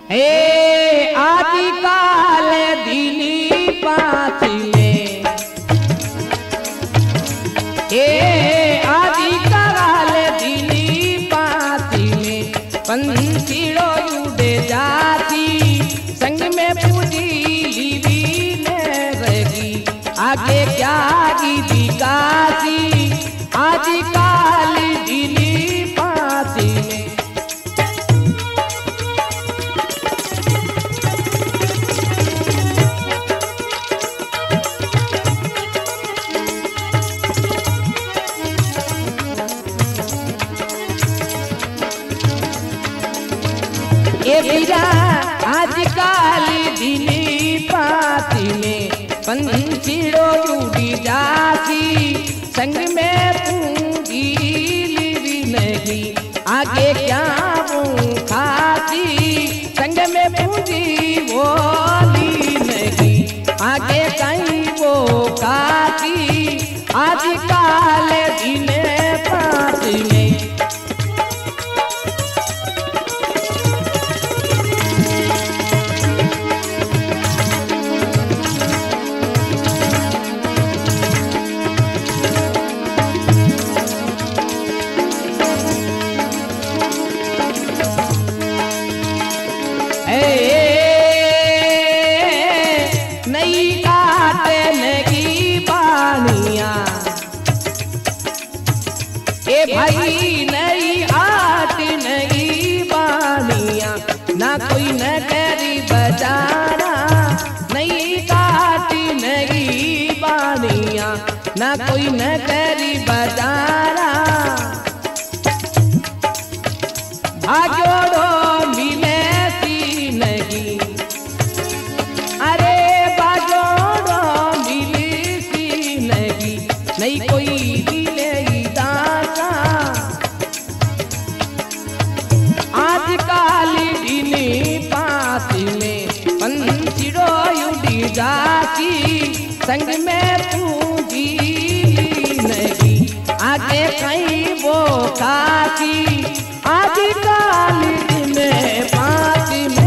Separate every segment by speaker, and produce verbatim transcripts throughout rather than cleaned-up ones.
Speaker 1: हे आदिकाल दिनी पाथिले, हे आदिकाल दिनी पाथिले, पंछीड़ो उड़े जाती संग में पूजी लीवी ने रही, आगे क्या की दिखाती आदिकाल दिनी पाथिले। ये बिरा आजकल दिनी पाथिले, पंछीड़ो उड़ी जाती संग में पूंजी लीवी नहीं, आगे क्या वो खाती संग में पूंजी वो ली नहीं, आगे कहीं वो खाती आजकल दिने पाथिले। नई काटे नगी बानिया, ए भाई नई आट नगी बानिया, ना कोई नगरी बजाना, नई काटी नगी बानिया, ना कोई नगरी बजाना, भाग्योड़ो मिले सी नहीं, अरे बाजोड़ो मिली सी नहीं, नहीं कोई मिले दासा आजकल दिनी पाथिले, पंछीड़ो उड़ी जाती संग में पूंजी नहीं, आगे कहीं वो खाती आजकल दिने पाथिले।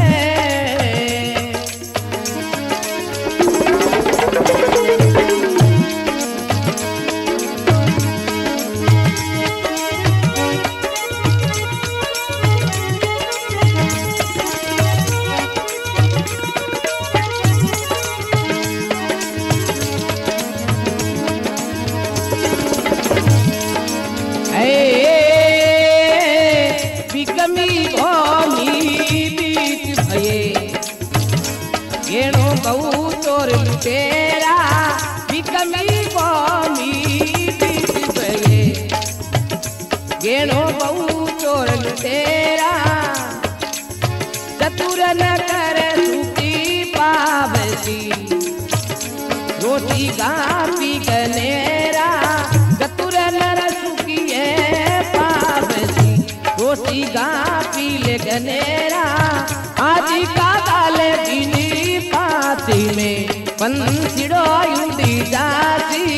Speaker 1: बिकमी भोमी बीच भये, गेणो बहु चोर लुटेरा, बिकमी भोमी बीच भये, गेणो बहु चोर लुटेरा, चतुर न करे सूखी पावती, रोटी गापी गनेरा, चतुर न सुखिए पावती, रोटी गापी ले गनेरा, आजकल दिनी पाथिले, पंछीड़ो उड़ी जाती।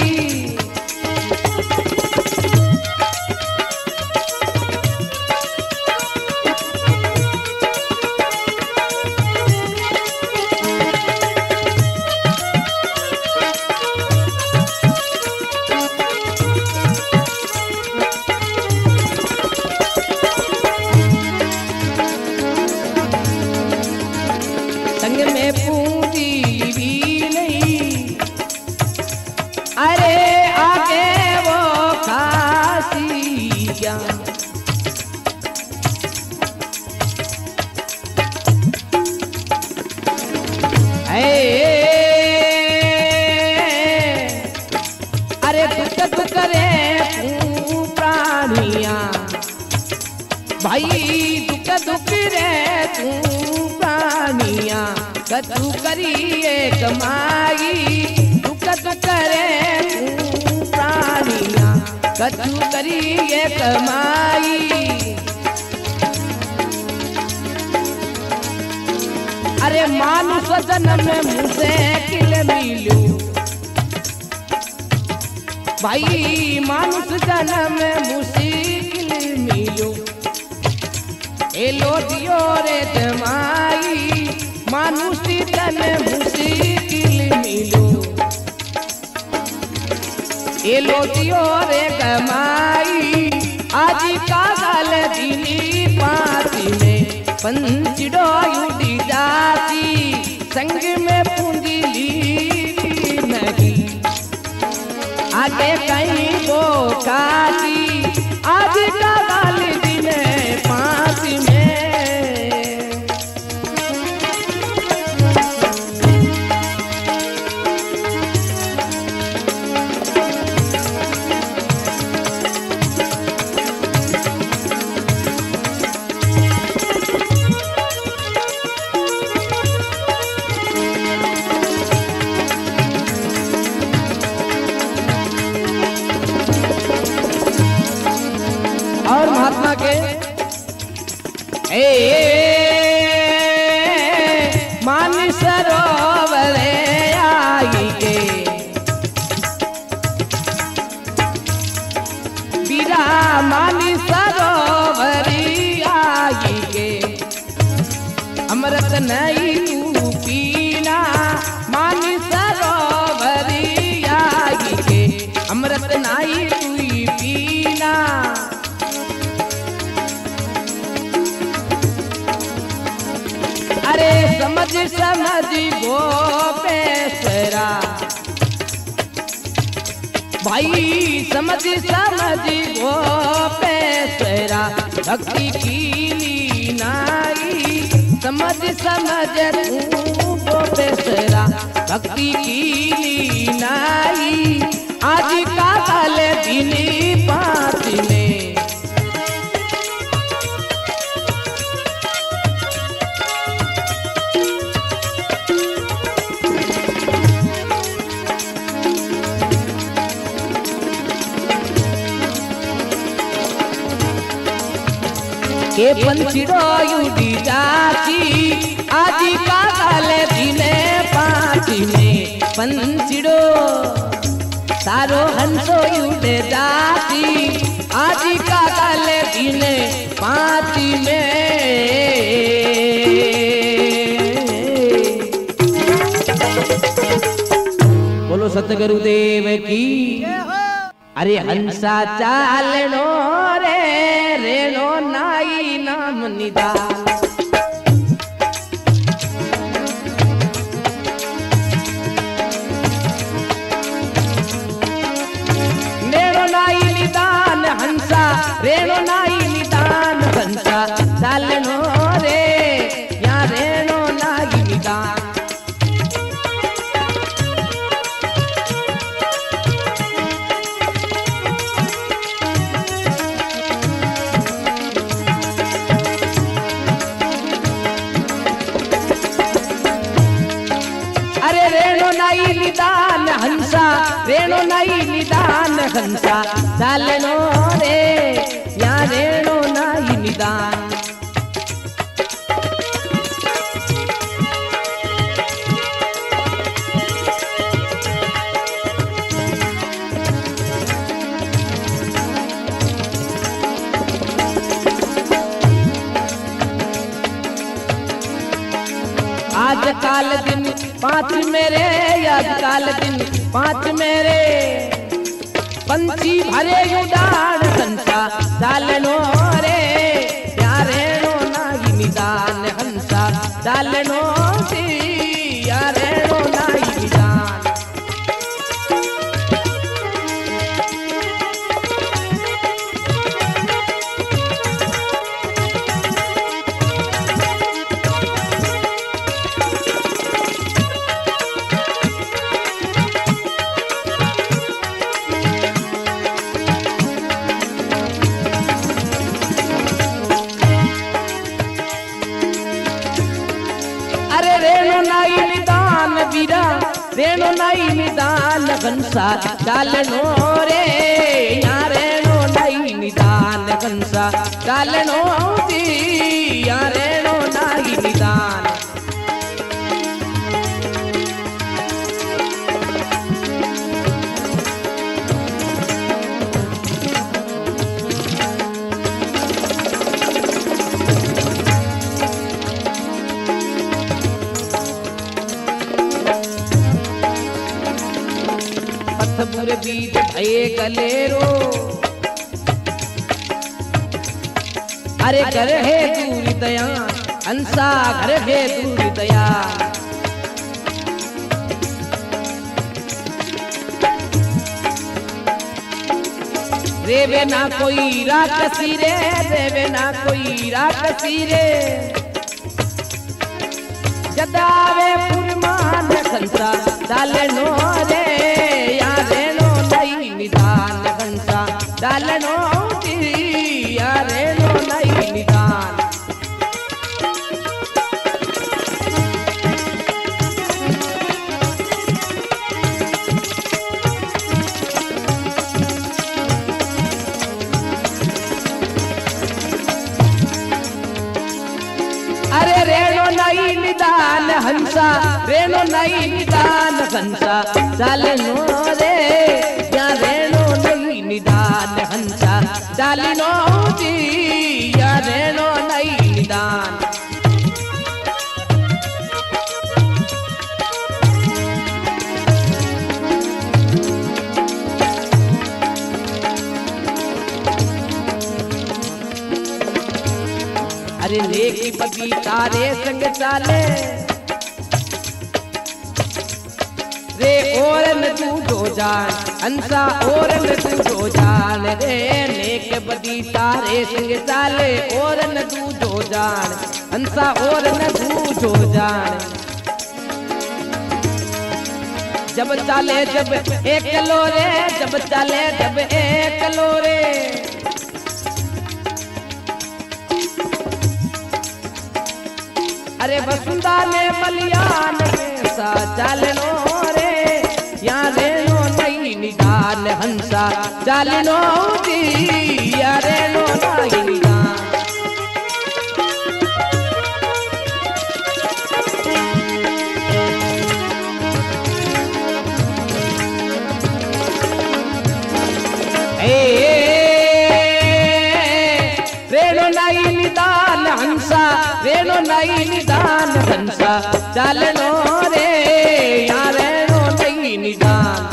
Speaker 1: संग में पूंजी भी नहीं, अरे आगे वो खासी क्या, अरे दुख दुख रे तू प्राणिया, भाई दुख दुख रे तू प्राणिया, कछु करिए कमाई, दुख दुख रे तू प्राणिया, कछु करिए कमाई, अरे मानुष जन्म में मुझे किल मिलू, भाई मानुष जन्म में मुश्किल मिलू, ए लो दियो रे जमाई, मेलो दियो रे गमाई आज का गाल दीनी पाती में पंचड़ो उड़ी जाती संग में पूंजी ली नहीं आगे कहीं वो काती आज का गाल दीने पाती में। और महात्मा के ए मान सरोवर आई के बीरा मान सरोवर आई के अमृत नहीं तू पीना मान सरोवर आई के अमृत नहीं तू पीना। अरे समझ समझ गो बेसरा भाई समझ समझ गो बेसरा भक्ति की नाई समझ समझ तू गो बेसरा भक्ति की नाई आज का काल दिन पाँच में। के पंचड़ो उड़ी जाती आज का काल दिने पाँच में पंचड़ो सारो हंसो उड़े जाती आज का काल दिने पाँच में। बोलो सतगुरुदेव की। अरे हंसा चालनो रे रेनो नाई नाम निदान रेनो नाई निदान हंसा रेनो नाई निदान हंसा चालनो रे या रेनो नाई निदान। निदान हंसा रेणो नाई निदान हंसा चालनो रे या रेणो नाई निदान। आज काल दिन पाँच मेरे आज काल दिन पाँच मेरे पंछी भरे उड़ान हंसा चालनो रे यारे नो नाई निदान हंसा चालनो सी यारे नो नाई निदान। रेणो नाई निदान हंसा चालनो रे या रेणो नाई निदान हंसा चालनो सी या रेणो नाई निदान। बुरे बीच भये गलेरो। अरे घर है दूरी दया हंसा घर है दूरी दया। रेवे ना कोई राक्षसी रे रेवे ना कोई राक्षसी रे। जदावे पुरमान कंसा डाले नो रे या रेनो नई निदान कंसा डाले नो या रेनो नई निदान। अरे रेणो नई निदान हंसा रेणो नई निदान हंसा डालनो रे या रेणो नई निदान हंसा डालनो जी या रेणो नई निदान। अरे लेकी पति तारे संग चाले रे और न तू दो जान हंसा और न तू दो जान रे। नेक पति तारे संग चाले और न तू दो जान हंसा और न तू दो जान। जब चाले जब एक लोरे जब चाले जब एक लोरे। अरे वसुंधा ने बलियान में सा चालनो रे या रेनो नई निदान हंसा चालनो जी या रेनो नई निदान। रेनो नई निदान हंसा रेनो नई निदान हंसा चालनो रे या रेनो नई निदान।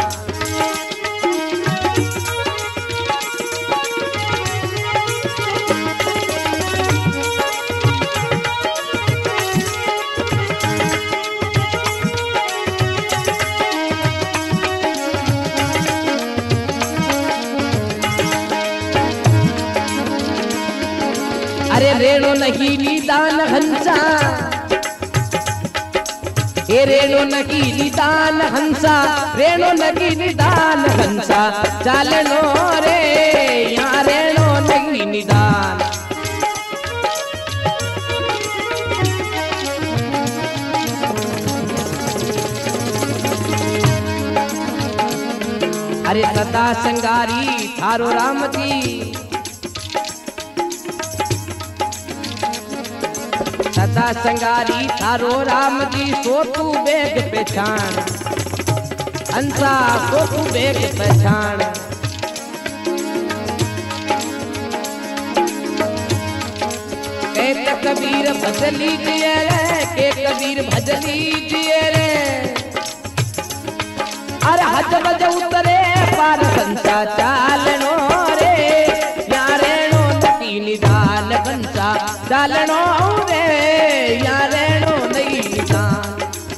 Speaker 1: अरे रेणो नहीं निदान हंसा हे रेणो नहीं निदान हंसा रेणो नहीं निदान हंसा चालनो रे या रेणो नहीं निदान। अरे सदा संगारी थारो राम जी सदा संगारी थारो राम जी सो तू बेग पहचान हंसा सो तू बेग पहचान। कहते कबीर भजली जिए रे के कबीर भजली जिए रे। अरे हज बज उतरे पार हंसा चालनो रे या रेणो नई निदान हंसा चालनो रे या रेणो नई निदान।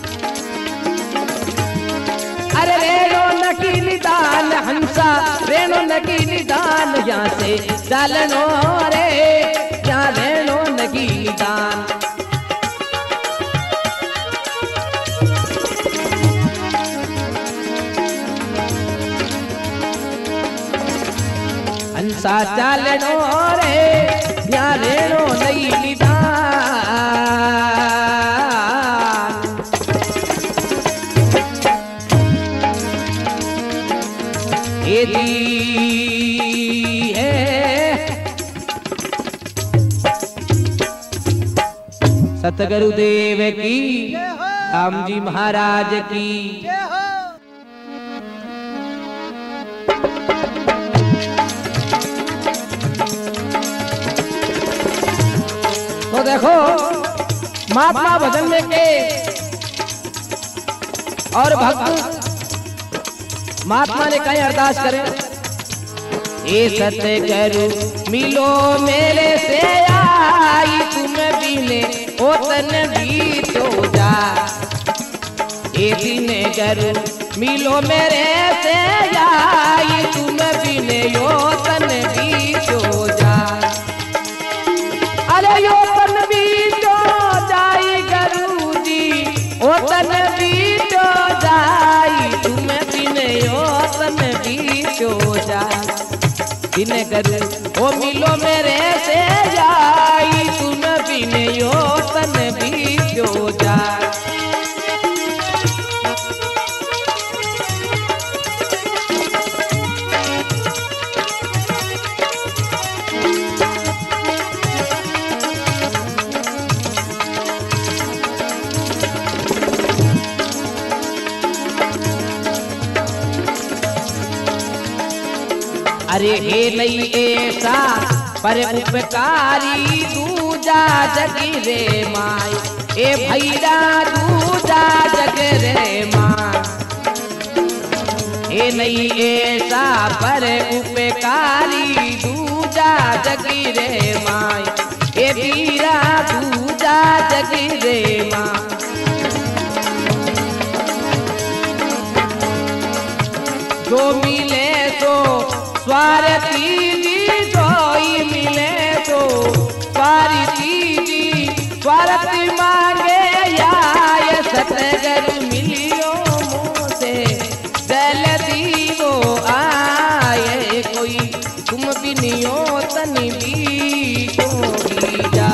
Speaker 1: अरे रेणो नई निदान हंसा रेणो नई निदान यहाँ से चालनो रे या रेणो नई निदान। हंसा चालनो रे या रेणो नई निदान। ये दी है सतगुरुदेव की राम जी महाराज की। तो देखो महात्मा भजन में के और भक्त महात्मा ने कहीं अरदास करे, ए सतगुरु मिलो मेरे से आई, तुम बिने ओ तन भी तो जा। ए दिन गुरु मिलो मेरे से आई, तुम बिने यो तन भी तो जा। अरे यो तन भी तो जाई गुरु जी, ओ तन भी तो जाई, तुम बिने यो तन भी तो जा। दिन गुरु ओ मिलो मेरे से आई, तुम बिने यो तन भी तो जा। अरे हे नहीं ऐसा पर उपकारी दूजा जग रे माई, ए भैया दूजा जग रे माँ। हे नहीं ऐसा पर उपकारी दूजा जग रे माई, ए वीरा दूजा जग रे माँ। जो मिले तो स्वार्थी जी, जोई मिले तो स्वार्थी जी, स्वार्थ मांगे या ये सतगुरु मिलियो मोसे, जल्दी वो आए कोई, तुम बिनियो तन भी तो जा।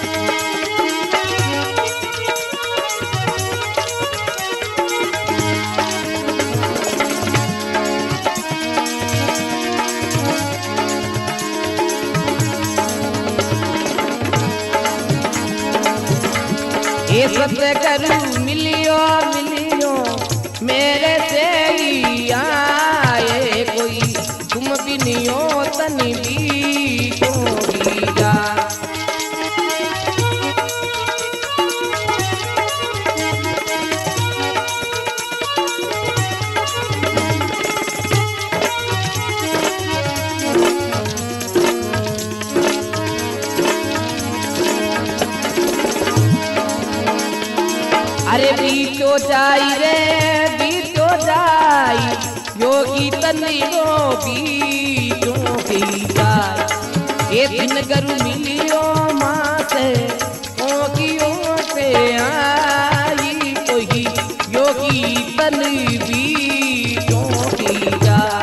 Speaker 1: ये सतगुरु मिलियो मिलियो मेरे से ही आए कोई, तुम बिनियो तन भी तो जा। अरे बीतो जाई रे बीतो जाई, योगी तनियो बीतो भी जाई। ये दिन गुरु मिलियो माँ से, ओगियो से आई कोई, योगी तन भी तो भी जाई।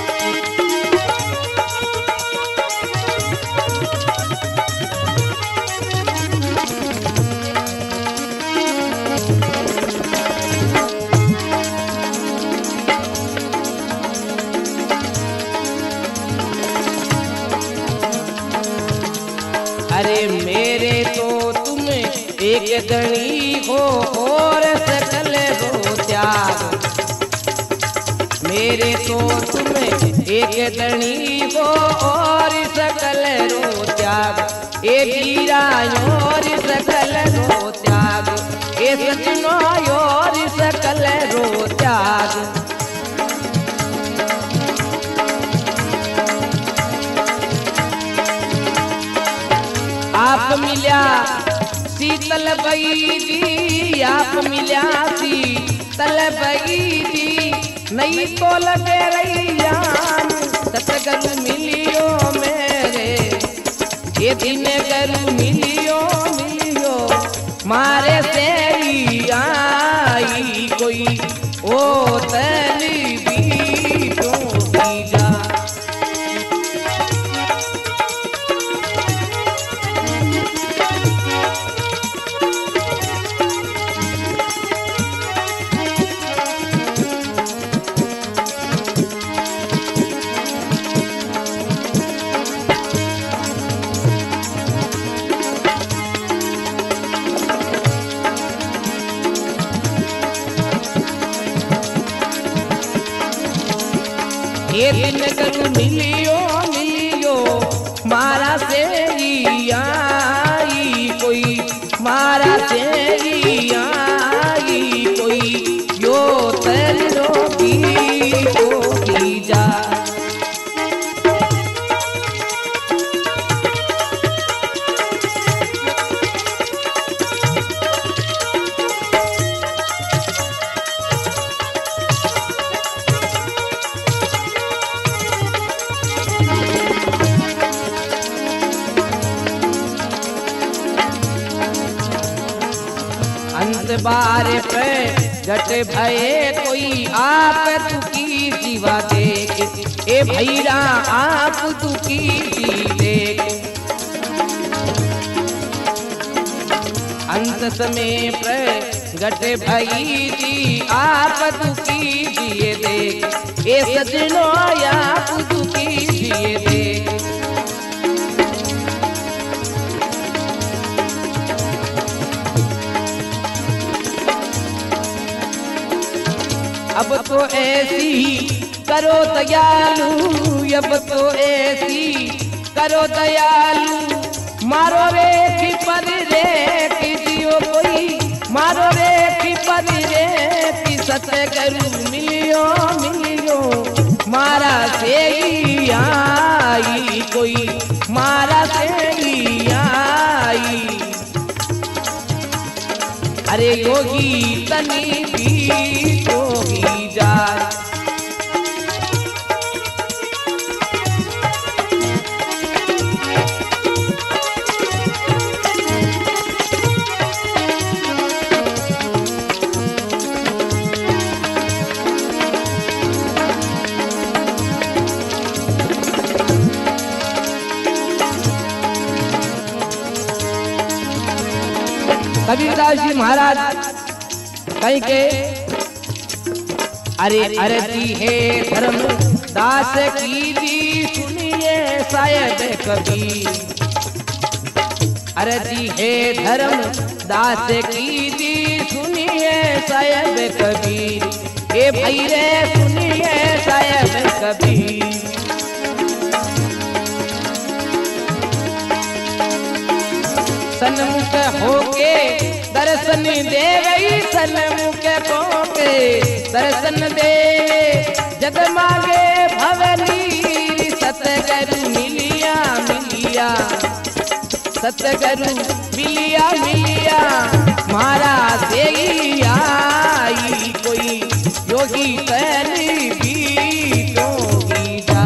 Speaker 1: अरे मेरे तो तुम एक गणी हो और सकल हो त्याग, मेरे तो तुम एक गणी हो और सकल रो त्याग। ए वीरा और सकल रो त्याग, ए सजनो और सकल रो त्याग। आप मिल्या शीतल बई जी, आप मिल्या शीतल बई जी, नहीं तो लगे रैयान सतगुरु मिलियो मेरे। ये दिन गुरु मिलियो मिलियो मारे से ही आई कोई, ओ तन भी तो भी जा। ये दिन गुरु मिलियो मिलियो मारा से ही आई कोई, मारा से ही आई कोई, यो तेरो भी अंत बार पे जट भये कोई आप तू की जीवा देख, ए भैरा आप तू की जी देख। अंत समय पे जट भई जी आप तू की जिए देख, ए सजनो आप तू की जिए देख। अब तो ऐसी करो दयालु, अब तो ऐसी करो दयालु, मारो रे की पर रे की जियो कोई, मारो रे की पर रे की सतगुरु मिलियो मिलियो, मारा से ही आई कोई, मारा से ही आई। अरे योगी तनी भी योगी जाए, कबीरदास जी महाराज कहीं के अरे अरजी है धर्म दास की जी सुनिए शायद कबीर, अरजी है धर्म दास की जी सुनिए शायद कबीर, ए भाई रे सुनिए शायद कबीर। सन्मुख होके दर्शन दे गई, सन्मुख होके दर्शन दे जग मांगे भवनी, सतगुरु मिलिया मिलिया, सतगुरु मिलिया मिलिया, महाराज से ही आई कोई, योगी तनी भी योगी जा।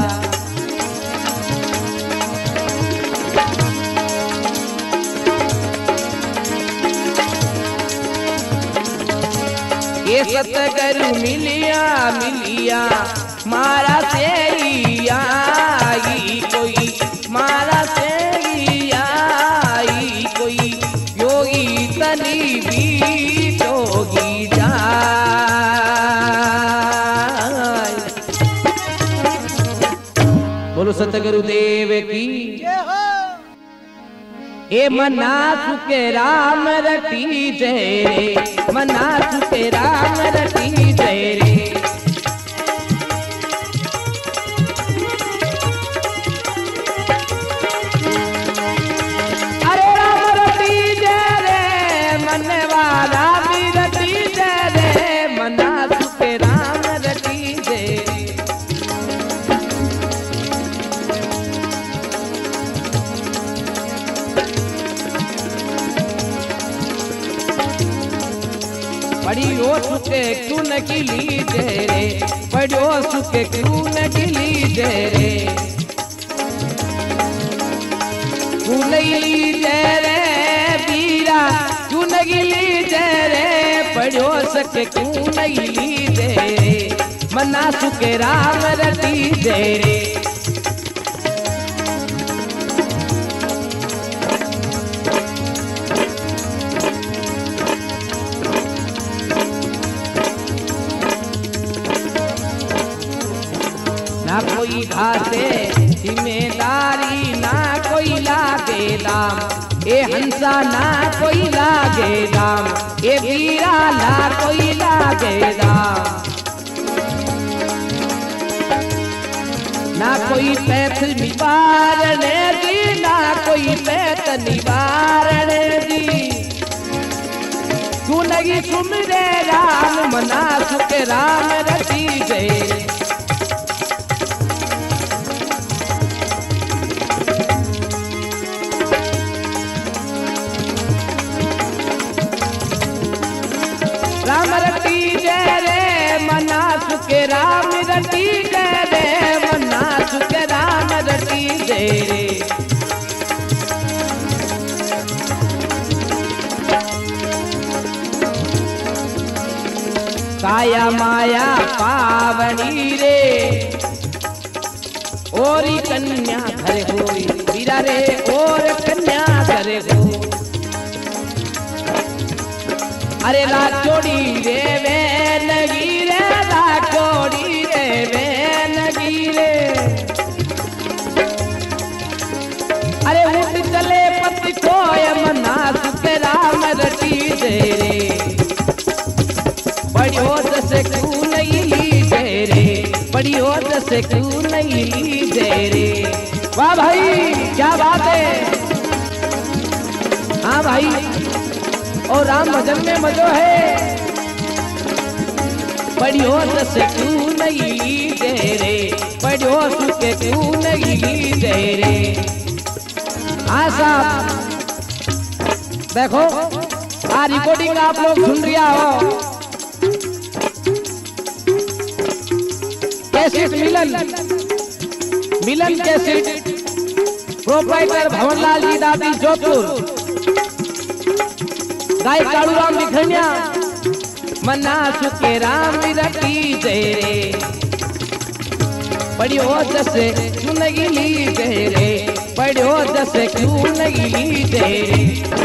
Speaker 1: ये सतगुरु मिलिया मिलिया, मारा से ही आई कोई, मारा से ही आई कोई, योगी तनी भी योगी जाए। बोलो सतगुरु देव की। ए मना सुके राम रटी जय रे, मना सुके राम रटी जय रे। अरे राम रटी जय रे, मनवा राम रटी जय रे, मना सुके राम रटी जय रे। पढ़ियो सुखे क्यों न गिली जय रे, पढ़ियो सुखे क्यों न गिली जय रे, फूलई जय रे बीरा क्यों न गिली जय रे, पढ़ियो सके क्यों न गिली जय रे, मना सुखे राम रटी जय रे। ना कोई घासे जिम्मेदारी, ना कोई लागे दाम, ए हंसा ना कोई लागे दाम, ए वीरा ना कोई लागे दाम। ना कोई पैथ निवारने दी, ना कोई पैथ निवारने दी, तू लगी सुमरे राम, मना सुके राम रटी जय। राम रटी जय रे, मना सुके राम रटी जय रे, मना सुके राम रटी जय रे। काया माया पावनी रे ओरी कन्या घर होई वीरा रे और कन्या घर हो। अरे लाचोड़ी रे वे नगी रे लाचोड़ी रे वे नगी रे। अरे उठ चले पति कोय मना सुखे राम रटी दे रे बड़ी होत से क्यों नहीं ली दे रे बड़ी होत से क्यों नहीं ली दे रे। वाह भाई क्या बात है। हाँ भाई और राम भजन में मजो है। बड़ी होत से क्यों नहीं ली दे रे बड़ी होत के क्यों नहीं ली दे रे। हाँ साहब देखो आ रिकॉर्डिंग आप लोग सुन रिया हो। Cassette Milan Milan cassette proprietor Bhawanlal ji दादी जोधपुर गाय कालूराम लिखनिया मना सुखे राम रटी दे रे बड़ी होत से क्यों नहीं ली दे रे बड़ी होत से क्यों नहीं ली दे रे।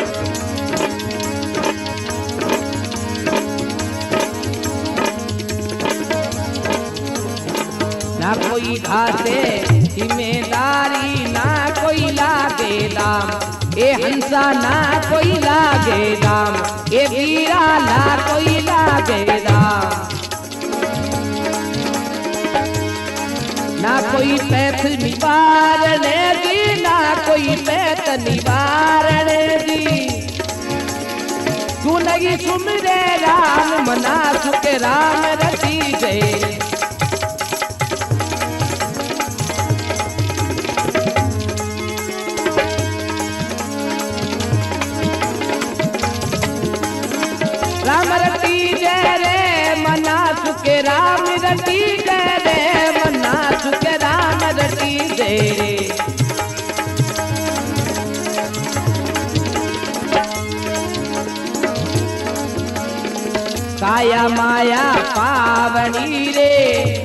Speaker 1: ना कोई घाटे जिम्मेदारी ना कोई लागे दाम ए हंसा ना कोई लागे दाम ए वीरा ना कोई लागे दाम। ना कोई पैथ निवारने दी ना कोई पैथ निवारने दी तू नहीं सुमरे राम मना सुखे राम रटी दे। राम रटी जय रे मना सुखे राम रटी जय रे मना सुखे राम रटी जय रे। काया माया पावनी रे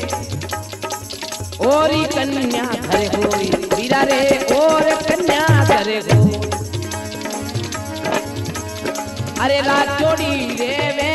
Speaker 1: ओरी कन्या घर होई वीरा रे और कन्या घर हो। अरे लाचोड़ी रे वे